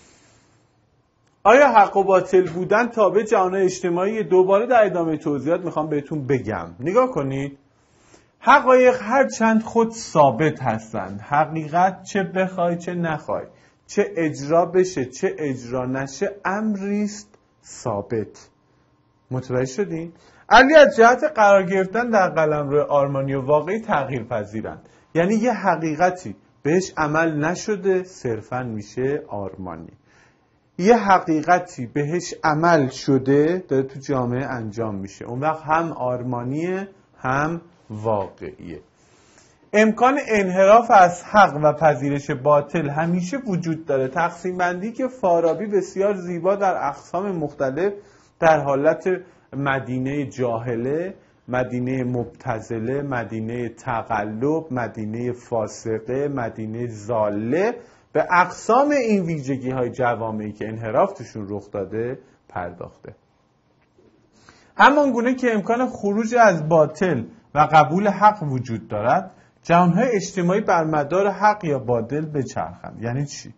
آیا حق و باطل بودن تابع جهان اجتماعی؟ دوباره در ادامه توضیحات میخوام بهتون بگم. نگاه کنید، حقایق هر چند خود ثابت هستند. حقیقت چه بخوای چه نخوای، چه اجرا بشه چه اجرا نشه، امریست ثابت. متوجه شدین؟ علی از جهت قرار گرفتن در قلمرو آرمانی و واقعی تغییر پذیرند. یعنی یه حقیقتی بهش عمل نشده صرفاً میشه آرمانی. یه حقیقتی بهش عمل شده داره تو جامعه انجام میشه، اون وقت هم آرمانیه هم واقعیه. امکان انحراف از حق و پذیرش باطل همیشه وجود داره. تقسیم بندی که فارابی بسیار زیبا در اقسام مختلف در حالت مدینه جاهله، مدینه مبتذله، مدینه تقلب، مدینه فاسقه، مدینه ضاله، به اقسام این ویژگی های جوامعی که انحراف توشون رخ داده پرداخته. همان گونه که امکان خروج از باطل و قبول حق وجود دارد، جهانهای اجتماعی بر مدار حق یا باطل بچرخند. یعنی چی؟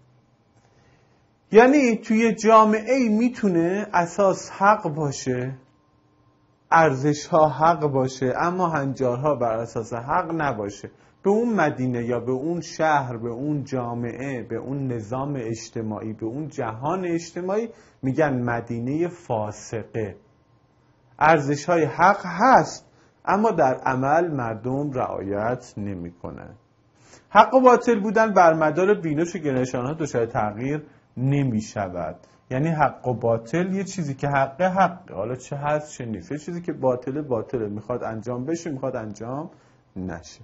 یعنی توی جامعه میتونه اساس حق باشه، ارزش‌ها حق باشه، اما هنجارها بر اساس حق نباشه. به اون مدینه یا به اون شهر، به اون جامعه، به اون نظام اجتماعی، به اون جهان اجتماعی میگن مدینه فاسقه. ارزش‌های حق هست اما در عمل مردم رعایت نمی‌کنن. حق و باطل بودن بر مدار بینش و گرایش‌ها دچار تغییر نمی‌شود. یعنی حق و باطل، یه چیزی که حقه، حالا چه هست چه نیست. یه چیزی که باطله، میخواد انجام بشه، میخواد انجام نشه.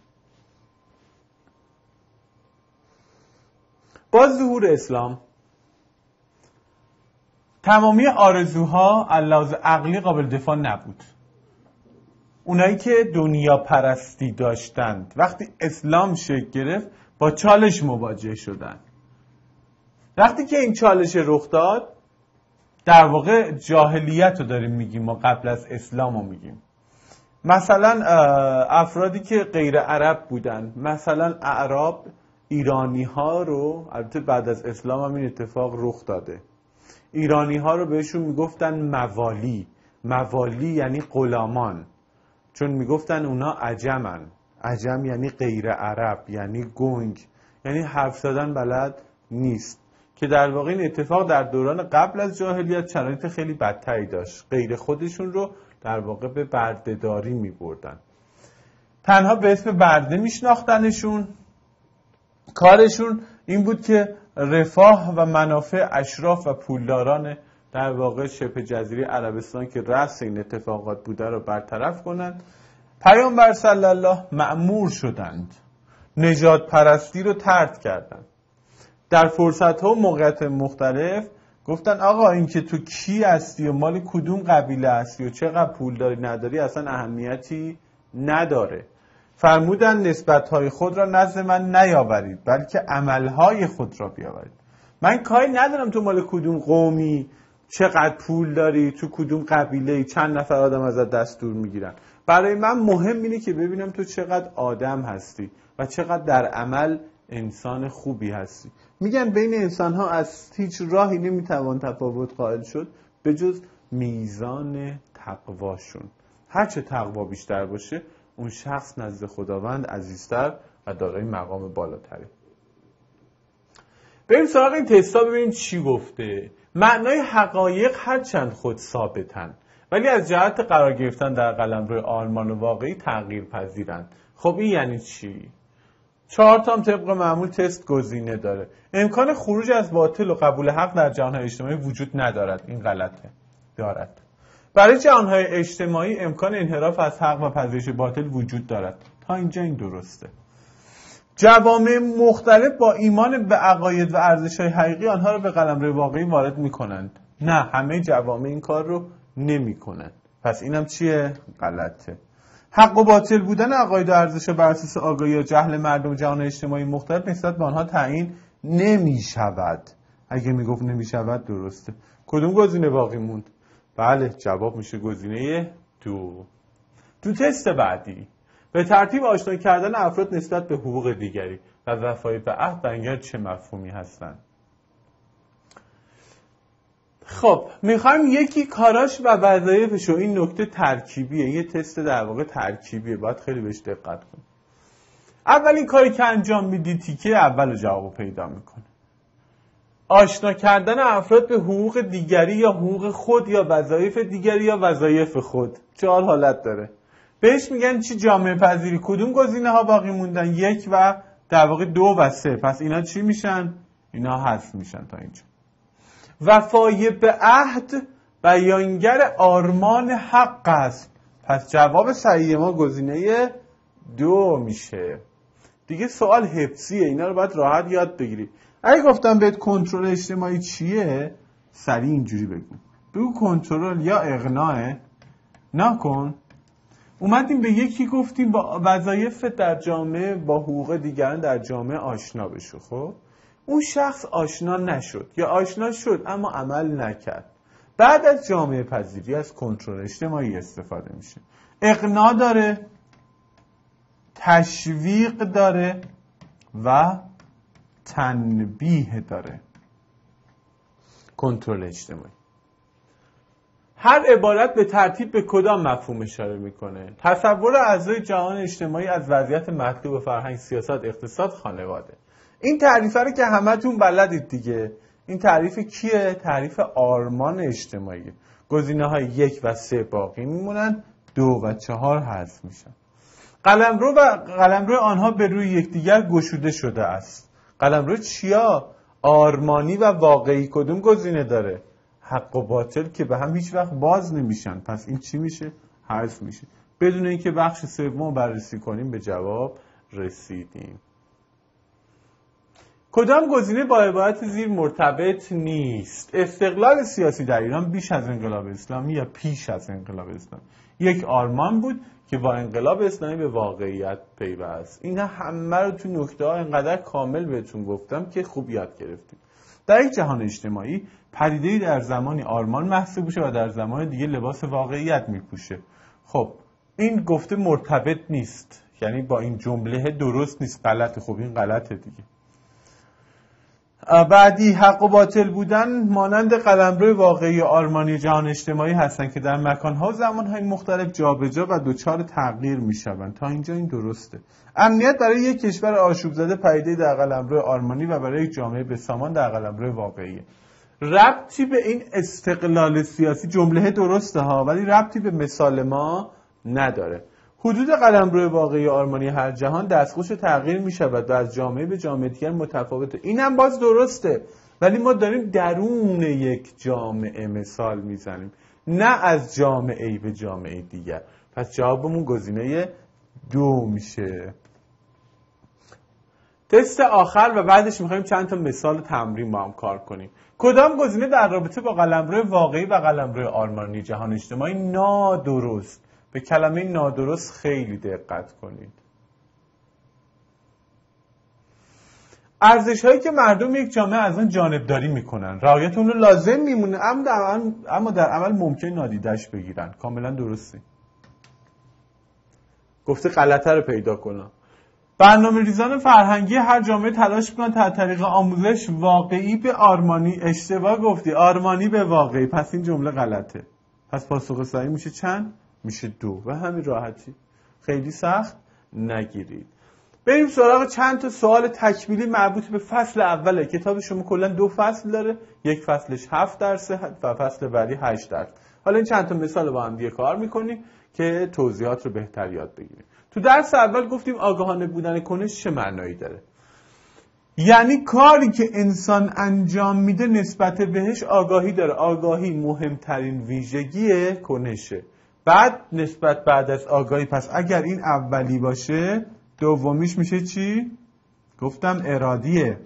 با ظهور اسلام تمامی آرزوها علاوه عقلی قابل دفاع نبود. اونایی که دنیا پرستی داشتند وقتی اسلام شکل گرفت با چالش مواجه شدند. وقتی که این چالش رخ داد، در واقع جاهلیت رو داریم میگیم، ما قبل از اسلام رو میگیم. مثلا افرادی که غیر عرب بودن، مثلا اعراب، ایرانی ها رو، البته بعد از اسلام هم این اتفاق رخ داده، ایرانی ها رو بهشون میگفتن موالی یعنی غلامان، چون میگفتن اونا عجمن. عجم یعنی غیر عرب، یعنی گنگ، یعنی حرف زدن بلد نیست. که در واقع این اتفاق در دوران قبل از جاهلیت شرایط خیلی بدتری داشت. غیر خودشون رو در واقع به بردهداری میبردن، تنها به اسم برده میشناختنشون. کارشون این بود که رفاه و منافع اشراف و پولداران در واقع شبه جزیره عربستان که رأس این اتفاقات بوده رو برطرف کنند. پیامبر صلی الله مأمور شدند، نژاد پرستی رو طرد کردند. در فرصت‌ها و موقعیت مختلف گفتن آقا این که تو کی هستی و مال کدوم قبیله هستی و چقدر پول داری نداری اصلا اهمیتی نداره. فرمودن نسبت‌های خود را نزد من نیاورید، بلکه عمل‌های خود را بیاورید. من کاری ندارم تو مال کدوم قومی، چقدر پول داری، تو کدوم قبیله، چند نفر آدم ازت دستور میگیرن. برای من مهم اینه که ببینم تو چقدر آدم هستی و چقدر در عمل انسان خوبی هستی. میگن بین انسان‌ها از هیچ راهی نمیتوان تفاوت قائل شد به جز میزان تقواشون. هرچه تقوا بیشتر باشه اون شخص نزد خداوند عزیزتر و دارای مقام بالاتره. بریم سراغ این تستا ببینیم چی گفته. معنای حقایق هرچند خود ثابتن ولی از جهت قرار گرفتن در قلمرو آرمان و واقعی تغییر پذیرند. خب این یعنی چی؟ 4 تا طبق معمول تست گزینه داره. امکان خروج از باطل و قبول حق در جهان‌های اجتماعی وجود ندارد. این غلطه. دارد. برای جهان‌های اجتماعی امکان انحراف از حق و پذیرش باطل وجود دارد. تا اینجا این درسته. جوامع مختلف با ایمان به عقاید و ارزش‌های حقیقی آنها را به قلمرو واقعی وارد می‌کنند. نه، همه جوامع این کار رو نمی‌کنند. پس اینم چیه؟ غلطه. حق و باطل بودن عقاید و ارزش‌ها بر اساس آگاهی یا جهل مردم جهان اجتماعی مختلف نسبت به آنها تعیین نمی‌شود. اگه میگفت نمی‌شود درسته. کدوم گزینه باقی موند؟ بله، جواب میشه گزینه 2. تو تست بعدی به ترتیب آشنا کردن افراد نسبت به حقوق دیگری و وفای به عهد برای چه مفهومی هستند. خب میخوایم یکی کاراش و وظایفش رو، این نکته ترکیبیه، یه تست در واقع ترکیبیه، باید خیلی بهش دقت کنید. اولین کاری که انجام میدی تیکه اول جواب پیدا میکنه. آشنا کردن افراد به حقوق دیگری یا حقوق خود یا وظایف دیگری یا وظایف خود. 4 حالت داره. بهش میگن چی؟ جامعه پذیری. کدوم گزینه ها باقی موندن؟ 1 و در واقع 2 و 3. پس اینا چی میشن؟ اینا حذف میشن تا اینجا. وفای به عهد بیانگر آرمان حق است. پس جواب صحیح ما گزینه 2 میشه. دیگه سوال حفظیه، اینا رو باید راحت یاد بگیری. اگه گفتم بهت کنترل اجتماعی چیه، سریع اینجوری بگو کنترل یا اقناعه. نکن. اومدیم به یکی گفتیم با وظایف در جامعه با حقوق دیگران در جامعه آشنا بشو. خب اون شخص آشنا نشد یا آشنا شد اما عمل نکرد. بعد از جامعه پذیری از کنترل اجتماعی استفاده میشه. اقناع داره، تشویق داره و تنبیه داره. کنترل اجتماعی. هر عبارت به ترتیب به کدام مفهوم اشاره میکنه؟ تصور اعضای جهان اجتماعی از وضعیت مطلوب فرهنگ، سیاست، اقتصاد، خانواده. این تعریفه رو که همتون بلدید دیگه. این تعریف کیه؟ تعریف آرمان اجتماعی. گزینه های 1 و 3 باقی میمونن، 2 و 4 حذف میشن. قلمرو آنها به روی یکدیگر گشوده شده است. قلمرو چیا؟ آرمانی و واقعی. کدوم گزینه داره؟ حق و باطل که به هم هیچ وقت باز نمیشن. پس این چی میشه؟ حذف میشه. بدون اینکه بخش سوم بررسی کنیم به جواب رسیدیم. کدام گزینه با عبارت زیر مرتبط نیست؟ استقلال سیاسی در ایران بیش از انقلاب اسلامی یا پیش از انقلاب اسلامی یک آرمان بود که با انقلاب اسلامی به واقعیت پیوست. اینا همه رو تو نکته ها اینقدر کامل بهتون گفتم که خوب یاد گرفتیم. در یک جهان اجتماعی پدیده‌ای در زمانی آرمان محسوب میشه و در زمان دیگه لباس واقعیت میپوشه. خب این گفته مرتبط نیست، یعنی با این جمله درست نیست، غلطه. خب این غلطه دیگه. بعدی حق و باطل بودن مانند قلمرو واقعی آرمانی جهان اجتماعی هستند که در مکان‌ها و زمان‌های مختلف جابجا و دچار تغییر می‌شوند. تا اینجا این درسته. امنیت برای یک کشور آشوب زده پدیده در قلمرو آرمانی و برای یک جامعه بسامان در قلمرو واقعی. ربطی به این استقلال سیاسی، جمله درسته ها، ولی ربطی به مثال ما نداره. حدود قلمرو واقعی آرمانی هر جهان دستخوش تغییر می شود و از جامعه به جامعه دیگر متفاوته. این هم باز درسته، ولی ما داریم درون یک جامعه مثال می زنیم، نه از جامعه به جامعه دیگر. پس جوابمون گزینه 2 میشه. تست آخر و بعدش میخوایم چند تا مثال تمرین با هم کار کنیم. کدام گزینه در رابطه با قلمرو واقعی و قلمرو آرمانی جهان اجتماعی نادرست؟ به کلمه نادرست خیلی دقت کنید. ارزش هایی که مردم یک جامعه از آن جانبداری میکنن، رعایت اون رو لازم میمونه، اما در عمل ممکن نادیدش بگیرن. کاملا درسته. گفته غلطه رو پیدا کنن. برنامه‌ریزان فرهنگی هر جامعه تلاش میکنن تا طریق آموزش واقعی به آرمانی. اشتباه گفتی، آرمانی به واقعی. پس این جمله غلطه. پس پاسخ صحیح میشه چند؟ میشه 2. و همین راحتی. خیلی سخت نگیرید. بریم سراغ چند تا سوال تکمیلی مربوط به فصل اوله. کتاب شما کلا 2 فصل داره، یک فصلش 7 درسه و فصل بعدی 8 درس. حالا این چند تا مثال با هم دیگه کار میکنیم که توضیحات رو بهتر یاد بگیریم. تو درس اول گفتیم آگاهانه بودن کنش چه معنایی داره. یعنی کاری که انسان انجام میده نسبت بهش آگاهی داره. آگاهی مهمترین ویژگی کنشه. بعد از آگاهی، پس اگر این اولی باشه دومیش میشه چی؟ گفتم ارادیه.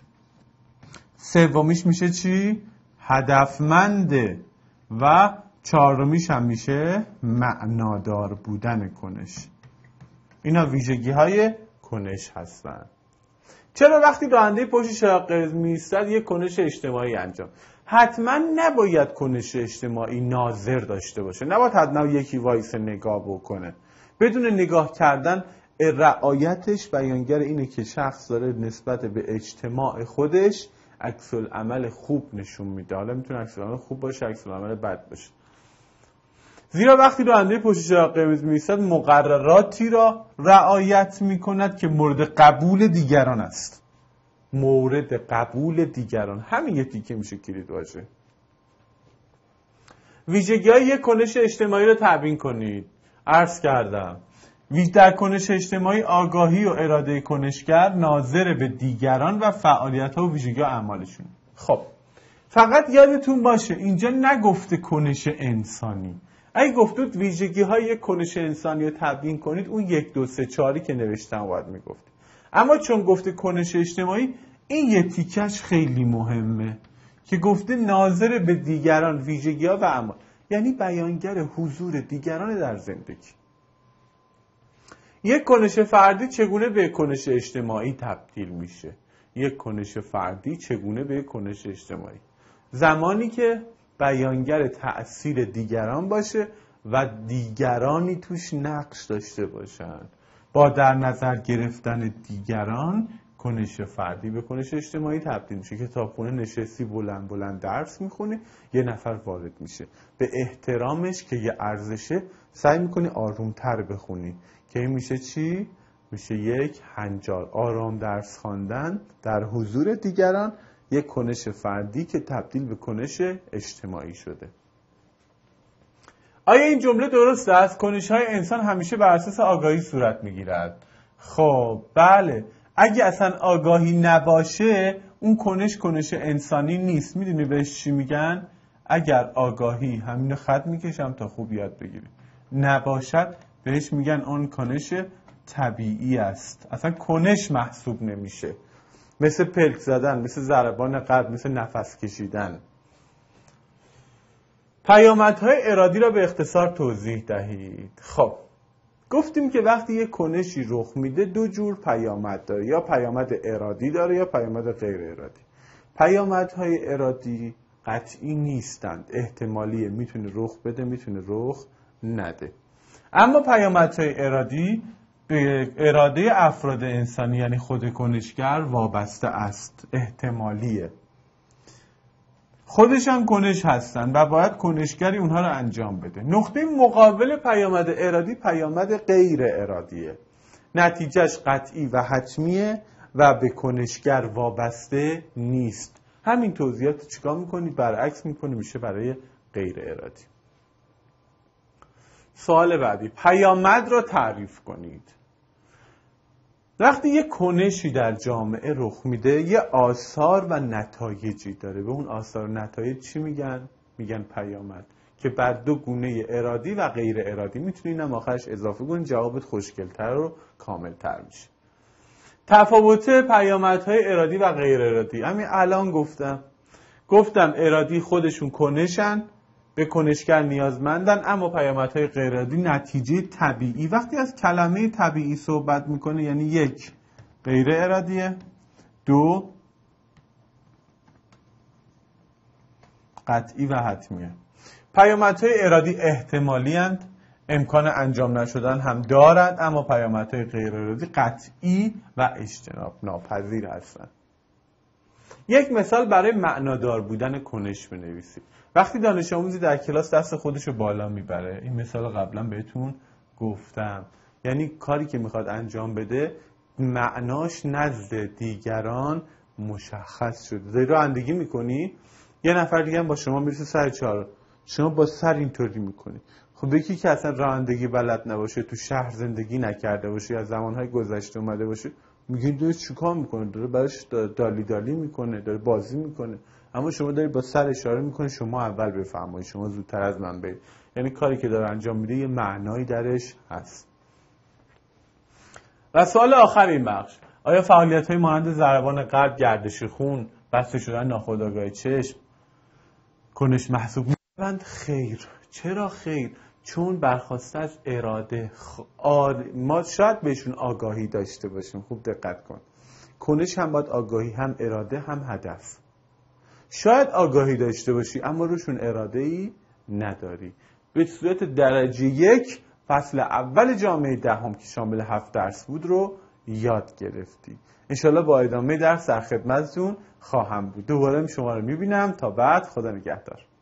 سومیش میشه چی؟ هدفمنده. و چهارمیش هم میشه معنادار بودن کنش. اینا ویژگی های کنش هستن. چرا وقتی راننده پشت چراغ قرمز میایستد یک کنش اجتماعی انجام؟ حتما نباید کنش اجتماعی ناظر داشته باشه. نباید حتما یکی وایس نگاه بکنه. بدون نگاه کردن رعایتش بیانگر اینه که شخص داره نسبت به اجتماع خودش عکس العمل خوب نشون میده. حالا میتونه عکس العمل خوب باشه، عکس العمل بد باشه. زیرا وقتی راننده پشت چراغ قرمز میایستد مقرراتی را رعایت میکند که مورد قبول دیگران است. مورد قبول دیگران، همین یکی که میشه کلید باشه. ویژگی‌های یک کنش اجتماعی رو تبیین کنید. عرض کردم در کنش اجتماعی آگاهی و اراده کنشگر ناظر به دیگران و فعالیت‌ها و ویژگی‌های اعمالشون. خب فقط یادتون باشه اینجا نگفته کنش انسانی. اگه گفتید ویژگی‌های یک کنش انسانی رو تبیین کنید، اون 1 2 3 4 که نوشتم باید میگفت. اما چون گفته کنش اجتماعی، این یه تیکش خیلی مهمه که گفته ناظر به دیگران، ویژگی‌ها و اعمال، یعنی بیانگر حضور دیگران در زندگی. یک کنش فردی چگونه به کنش اجتماعی تبدیل میشه؟ یک کنش فردی چگونه به کنش اجتماعی؟ زمانی که بیانگر تأثیر دیگران باشه و دیگرانی توش نقش داشته باشن. با در نظر گرفتن دیگران کنش فردی به کنش اجتماعی تبدیل میشه. کتابخونه نشستی بلند درس میخونی، یه نفر وارد میشه، به احترامش که یه ارزشه سعی میکنی آرومتر بخونی که این میشه چی؟ میشه یک هنجار. آرام درس خواندن در حضور دیگران یک کنش فردی که تبدیل به کنش اجتماعی شده. آیا این جمله درست است؟ کنش‌های انسان همیشه بر اساس آگاهی صورت می‌گیرد. خب بله، اگه اصلا آگاهی نباشه اون کنش انسانی نیست. میدونی بهش چی میگن؟ اگر آگاهی، همین خط میکشم تا خوب یاد بگیری، نباشد بهش میگن اون کنش طبیعی است. اصلا کنش محسوب نمیشه. مثل پلک زدن، مثل ضربان قلب، مثل نفس کشیدن. پیامدهای ارادی را به اختصار توضیح دهید. خب گفتیم که وقتی یک کنشی رخ میده 2 جور پیامد داره، یا پیامد ارادی داره یا پیامد غیر ارادی. پیامدهای ارادی قطعی نیستند، احتمالیه، میتونه رخ بده میتونه رخ نده. اما پیامدهای ارادی به اراده افراد انسانی یعنی خود کنشگر وابسته است، احتمالیه. خودشان کنش هستن و باید کنشگری اونها رو انجام بده. نقطه مقابل پیامد ارادی پیامد غیر ارادیه. نتیجهش قطعی و حتمیه و به کنشگر وابسته نیست. همین توضیحات چیکار میکنید؟ برعکس میکنید، میشه برای غیر ارادی. سوال بعدی، پیامد را تعریف کنید. وقتی یک کنشی در جامعه رخ میده یه آثار و نتایجی داره. به اون آثار و نتایج چی میگن؟ میگن پیامد، که بر 2 گونه ارادی و غیر ارادی. میتونی اینم آخرش اضافه کنی، جوابت خوشگل‌تر و کامل‌تر میشه. تفاوت پیامدهای ارادی و غیر ارادی همین الان گفتم ارادی خودشون کنشن، به کنشگر نیازمندن، اما پیامدهای غیر ارادی نتیجه طبیعی. وقتی از کلمه طبیعی صحبت میکنه یعنی 1 غیر ارادیه، 2 قطعی و حتمیه. پیامدهای ارادی احتمالی اند، امکان انجام نشدن هم دارند، اما پیامدهای غیر ارادی قطعی و اجتناب ناپذیر هستند. یک مثال برای معنادار بودن کنش بنویسید. وقتی دانش آموزی در کلاس دست خودشو بالا میبره، این مثال قبلا بهتون گفتم، یعنی کاری که میخواد انجام بده معناش نزد دیگران مشخص شده. داری رانندگی میکنی، یه نفر دیگه هم با شما میرسه سر چهار، شما با سر اینطوری میکنی. خب یکی که اصلا رانندگی بلد نباشه، تو شهر زندگی نکرده باشه، از زمانهای گذشته اومده باشه، میگه داره چیکار میکنه، داره براش دالی دالی میکنه، داره بازی میکنه. اما شما داری با سر اشاره میکنی شما اول بفرمایید، شما زودتر از من برید. یعنی کاری که داره انجام میده یه معنایی درش هست. و سوال آخر این بخش، آیا فعالیت‌های مانند ضربان قلب، گردش خون، بسته شدن ناخودآگاه چشم، کنش محسوب می‌شوند؟ خیر. چرا خیر؟ چون برخواسته از اراده. ما شاید بهشون آگاهی داشته باشیم، خوب دقت کن. کنش هم باید آگاهی، هم اراده، هم هدف. شاید آگاهی داشته باشی اما روشون اراده‌ای نداری. به صورت درجه 1 فصل اول جامعه دهم که شامل 7 درس بود رو یاد گرفتی. انشالله با ادامه درس در خدمتتون خواهم بود. دوباره شما رو میبینم. تا بعد، خدا نگهدار.